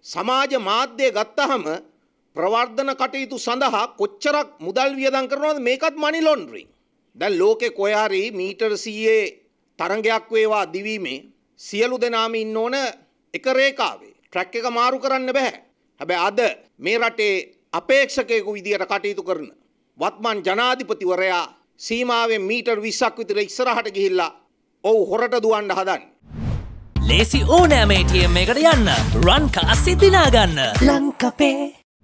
සමාජ මාධ්‍ය ගත්තහම ප්‍රවර්ධන කටයුතු සඳහා කොච්චරක් මුදල් වියදම් කරනවද මේකත් මනි ලොන්ඩරින්. දැන් ලෝකේ කොහේ හරි මීටර 100 තරංගයක් වේවා දිවීමේ සියලු දෙනාම ඉන්න ඕන එක රේඛාවේ. ට්‍රැක් එක මාරු කරන්න බෑ. හැබැයි අද මේ රටේ අපේක්ෂකයෙකු විදියට කටයුතු කරන වත්මන් ජනාධිපතිවරයා සීමාවෙන් මීටර් 20ක් විතර ඉස්සරහට ගිහිල්ලා ඔව් හොරට දුවන්න හදන්නේ. ලේසි ඕනෑම ATM එකට යන්න රන් කාසිය දිනා ගන්න ලංකපේ.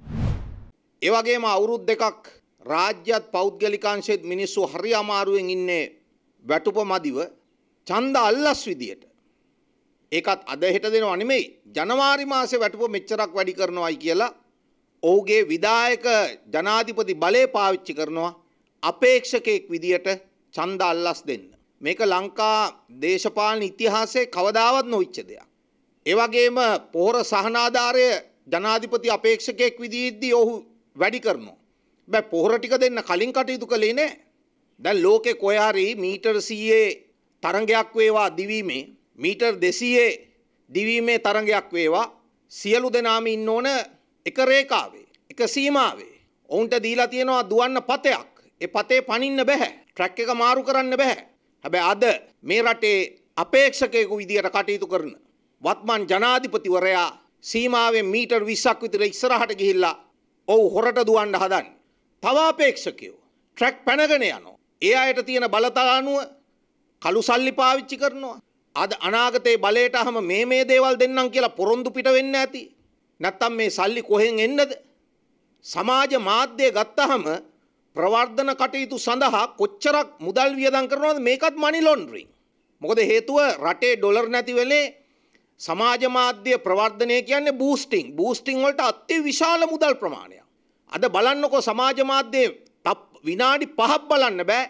ඒ වගේම අවුරුදු දෙකක් රාජ්‍යත් පෞද්ගලිකාංශෙත් මිනිස්සු හරි අමාරුවෙන් ඉන්නේ වැටුප මදිව ඡන්ද අල්ලස් විදියට. ඒකත් අද හෙට දෙනව නෙමෙයි. ජනවාරි මාසේ වැටුප මෙච්චරක් වැඩි කරනවායි කියලා ඔහුගේ විධායක ජනාධිපති බලය පාවිච්චි කරනවා අපේක්ෂකයෙක් විදියට ඡන්ද අල්ලස් දෙන්න. මේක ලංකා දේශපාලන ඉතිහාසයේ කවදාවත් නොවිච්ච දෙයක්. ඒ වගේම පොහොර සහනාධාරය ජනාධිපති අපේක්ෂකයෙක් විදිහදී ඔහු වැඩි කරනවා. බෑ පොහොර ටික දෙන්න කලින් කටයුතු කළේ නෑ. දැන් ලෝකේ කොහේ හරි මීටර 100 තරංගයක් වේවා දිවීමේ මීටර් 200 දිවීමේ තරංගයක් වේවා සියලු දෙනාම ඉන්න ඕන එක රේඛාවේ එක සීමාවේ. ඔවුන්ට දීලා තියෙනවා දුවන්න පතයක්. ඒ පතේ පනින්න බෑ. ට්‍රැක් එක මාරු කරන්න බෑ. හැබැයි අද මේ රටේ අපේක්ෂකයෙකු විදියට කටයුතු කරන වත්මන් ජනාධිපතිවරයා සීමාවෙන් මීටර් 20ක් විතර ඉස්සරහට ගිහිල්ලා ඔව් හොරට දුවන්න හදන්නේ. තව අපේක්ෂකයෝ ට්‍රැක් පැනගෙන යනවා. ඒ අයට තියෙන බලතලානුව කළු සල්ලි පාවිච්චි කරනවා. අද අනාගතයේ බලයට අහම මේ දේවල් දෙන්නම් කියලා පොරොන්දු පිට වෙන්න ඇති. නැත්තම් මේ සල්ලි කොහෙන් එන්නද? සමාජ මාධ්‍ය ගත්තහම ප්‍රවර්ධන කටයුතු සඳහා කොච්චරක් මුදල් වියදම් කරනවද මේකත් මනි ලොන්ඩරින්. මොකද හේතුව රටේ ඩොලර් නැති වෙලේ සමාජ මාධ්‍ය ප්‍රවර්ධනය කියන්නේ බූස්ටිං වලට අති විශාල මුදල් ප්‍රමාණයක්. අද බලන්නකෝ සමාජ මාධ්‍ය විනාඩි 5ක් බලන්න බෑ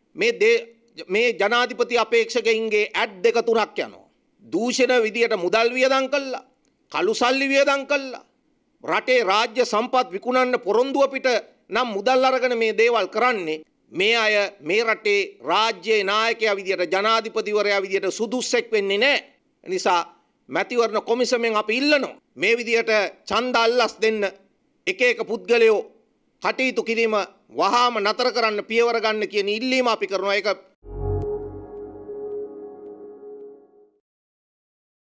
මේ ජනාධිපති අපේක්ෂකයින්ගේ ඇඩ් දෙක තුනක් යනවා. දූෂණ විදියට මුදල් වියදම් කළා, කළු සල්ලි වියදම් කළා. රටේ රාජ්‍ය සම්පත් විකුණන්න පොරොන්දුව පිට නම් මුදල් අරගෙන මේ දේවල් කරන්නේ. මේ අය මේ රටේ රාජ්‍යයේ නායකයා විදියට ජනාධිපතිවරයා විදියට සුදුස්සෙක් වෙන්නේ නැහැ. නිසා මැතිවරණ කොමිසමෙන් අපි ඉල්ලනවා මේ විදියට ඡන්ද අල්ලස් දෙන්න එක එක පුද්ගලයෝ කටයුතු කිරීම වහාම නතර කරන්න පියවර ගන්න කියන ඉල්ලීම අපි කරනවා. ඒක